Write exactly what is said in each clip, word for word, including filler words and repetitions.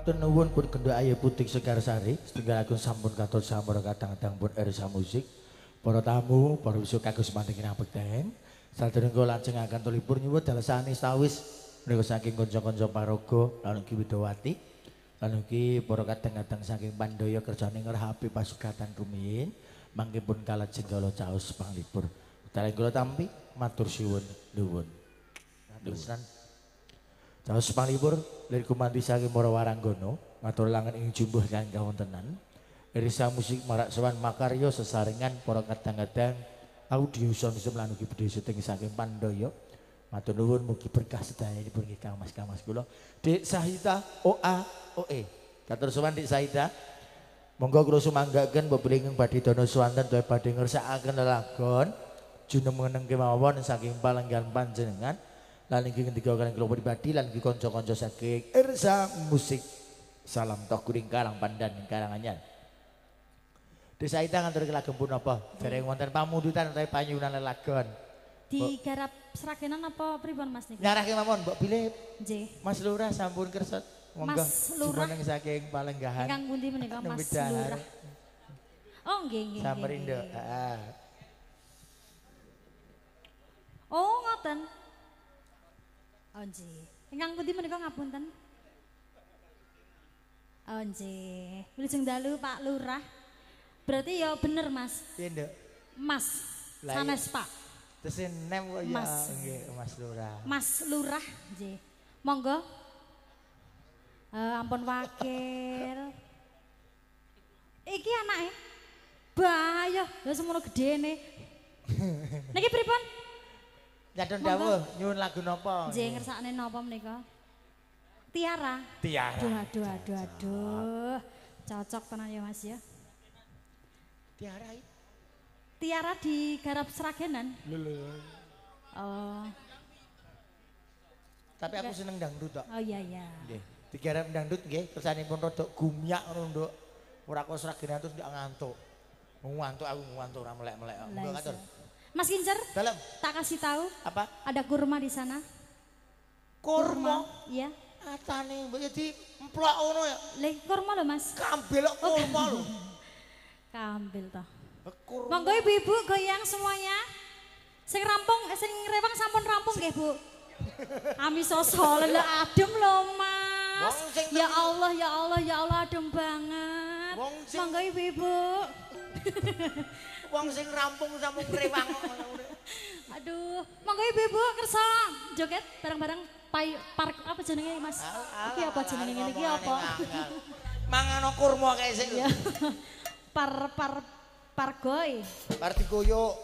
Matur nuwun pun Gendho Ayu Putih Sekarsari, setunggal agung sampun katur sampun kadang-kadang pun Ersa Musik. Para tamu, para wisuk kagus manting kirang bekten. Sadèrèngga lajengaken tulipur nyuwun dalesane sawis menika saking kanca-kanca paraga lan ugi Widowati. Lan ugi para kadang-kadang saking Pandaya kerjane ngrahapi pasugatan rumiyin. Mangke pun kalajeng kala caos panglipur. Dalem kula tampi matur siwun nuwun. Nuwun. Caos panglipur lir kumanti saking para waranggono matur langen ing jumbuh kang kawontenan. Ersa Musik marak sowan makarya sesarengan para kadang-kadang audio sound system lan ugi budaya syuting saking Pandaya. Matur nuwun mugi berkah sedayanipun nggih Kang Mas Kang Mas kula. Dik Sahita O A O E. Katur sowan Dik Sahita. Monggo kula sumanggaken beberinging badhe dana swanten daya badhe ngersakaken lelagon junemeneng kemawon saking palenggan panjenengan. Lan iki ngendika kalian kula pribadi lan iki kanca-kanca saking Ersa Musik. Salam toh kuring Karang Pandan Karanganyar. Desa Ita ngantur lagem pun apa? Dereng wonten pamundutan utawi panyuwunan lelagon. Digarap Sragenan apa pripun Mas niki? Nyarahke mawon Mbok Bilip. Nggih. Mas Lurah sampun kersa monggo jumeneng saking palenggahan. Ingkang pundi menika Mas Lurah? Oh nggih nggih. Samarindo. Heeh. Oh ngoten. Oh nggih. Ingkang pundi menika ngapunten? Oh nggih. Wilujeng dalu Pak Lurah. Berarti ya bener Mas. Piye Nduk? Mas. Sanes Pak. Terus nem kok ya Mas. nggih Mas Lurah. Mas Lurah nggih. Monggo. Eh ampun wakil. Iki anake. Bahaya, lha semono gedene. Niki pripun? Nyadon dawuh, nyuwun lagu napa? Nggih ngersakne napa menika? Tiara. Tiara. Aduh aduh aduh aduh. Cocok tenan ya Mas ya. Tiara iki. Tiara digarap Sragenan. Lho lho. Oh. Tapi aku seneng dangdut tok. Oh iya iya. Nggih. Digarap dangdut nggih, kersanipun rada gumyak ngono Nduk. Ora kok Sragenan terus ndak ngantuk. Ngantuk aku ngantuk ora melek-melek. Monggo katur. Mas Kincer, Dalem. tak kasih tahu. Apa? Ada kurma di sana. Kurma. Iya. Atane mbok jadi emplok ngono ya. Leh, kurma lho Mas. Kambil kok kurma lho. Kambil toh. Kurma. Monggo ibu-ibu goyang semuanya. Sing rampung, eh, sing rewang sampun rampung nggih, Bu. Kami sosol lho adem lho Mas. Ya Allah, ya Allah, ya Allah adem banget. Monggo ibu-ibu. Wong sing rampung sampun rewang. Aduh, monggo ibu-ibu kersa joget bareng-bareng pai park apa jenenge Mas? Iki apa jenenge ngene iki apa? Mangan kurma kae sik. Par par pargoy. Par digoyok.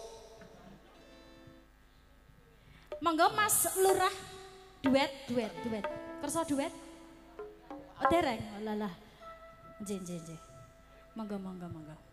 Monggo Mas Lurah duet duet duet. Kersa duet? Oh dereng. Oh, lah lah. Nggih nggih nggih. Monggo monggo monggo.